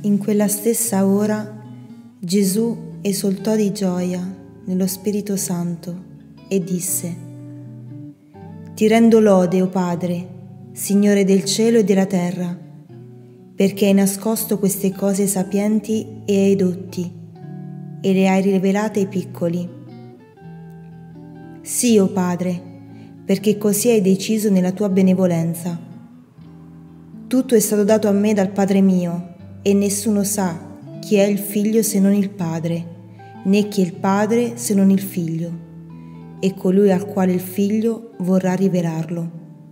In quella stessa ora Gesù esultò di gioia nello Spirito Santo e disse: Ti rendo lode, o Padre, Signore del cielo e della terra, perché hai nascosto queste cose ai sapienti e ai dotti e le hai rivelate ai piccoli. Sì, o Padre, perché così hai deciso nella tua benevolenza. Tutto è stato dato a me dal Padre mio, e nessuno sa chi è il Figlio se non il Padre, né chi è il Padre se non il Figlio, e colui al quale il Figlio vorrà rivelarlo.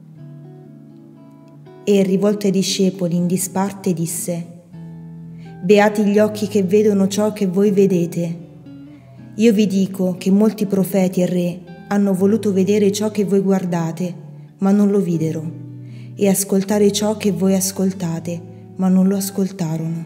E rivolto ai discepoli in disparte disse: Beati gli occhi che vedono ciò che voi vedete. Io vi dico che molti profeti e re hanno voluto vedere ciò che voi guardate, ma non lo videro, e ascoltare ciò che voi ascoltate, ma non lo ascoltarono.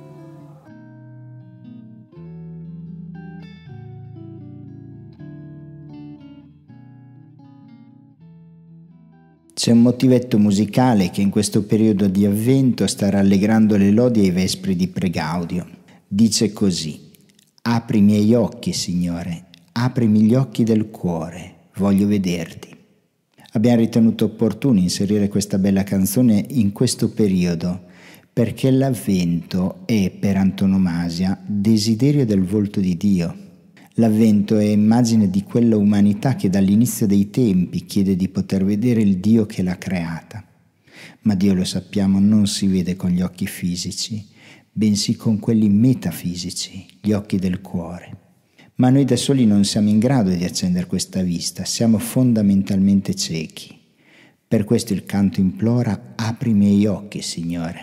C'è un motivetto musicale che in questo periodo di avvento sta rallegrando le lodi ai vespri di Pregaudio. Dice così: Apri i miei occhi, Signore, aprimi gli occhi del cuore, voglio vederti. Abbiamo ritenuto opportuno inserire questa bella canzone in questo periodo, perché l'avvento è per antonomasia desiderio del volto di Dio. L'avvento è immagine di quella umanità che dall'inizio dei tempi chiede di poter vedere il Dio che l'ha creata. Ma Dio, lo sappiamo, non si vede con gli occhi fisici, bensì con quelli metafisici, gli occhi del cuore. Ma noi da soli non siamo in grado di accendere questa vista, siamo fondamentalmente ciechi. Per questo il canto implora: apri i miei occhi, Signore.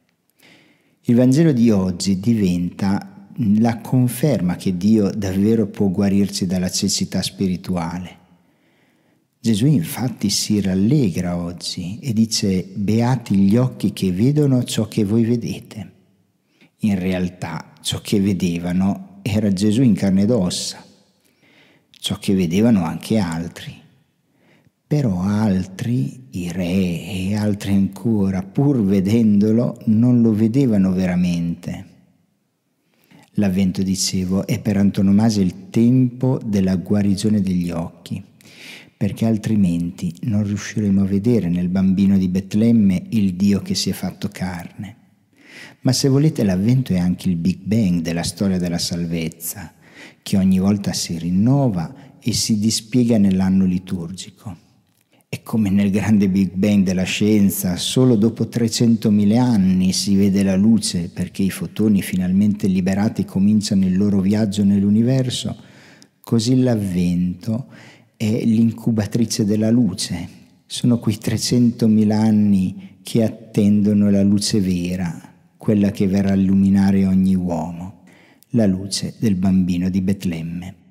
Il Vangelo di oggi diventa la conferma che Dio davvero può guarirci dalla cecità spirituale. Gesù infatti si rallegra oggi e dice: beati gli occhi che vedono ciò che voi vedete. In realtà ciò che vedevano era Gesù in carne ed ossa, ciò che vedevano anche altri. Però altri, i re e altri ancora, pur vedendolo, non lo vedevano veramente. L'avvento, dicevo, è per antonomasia il tempo della guarigione degli occhi, perché altrimenti non riusciremo a vedere nel bambino di Betlemme il Dio che si è fatto carne. Ma se volete, l'avvento è anche il Big Bang della storia della salvezza, che ogni volta si rinnova e si dispiega nell'anno liturgico. È come nel grande Big Bang della scienza, solo dopo 300.000 anni si vede la luce, perché i fotoni finalmente liberati cominciano il loro viaggio nell'universo. Così l'avvento è l'incubatrice della luce. Sono quei 300.000 anni che attendono la luce vera, quella che verrà a illuminare ogni uomo, la luce del bambino di Betlemme.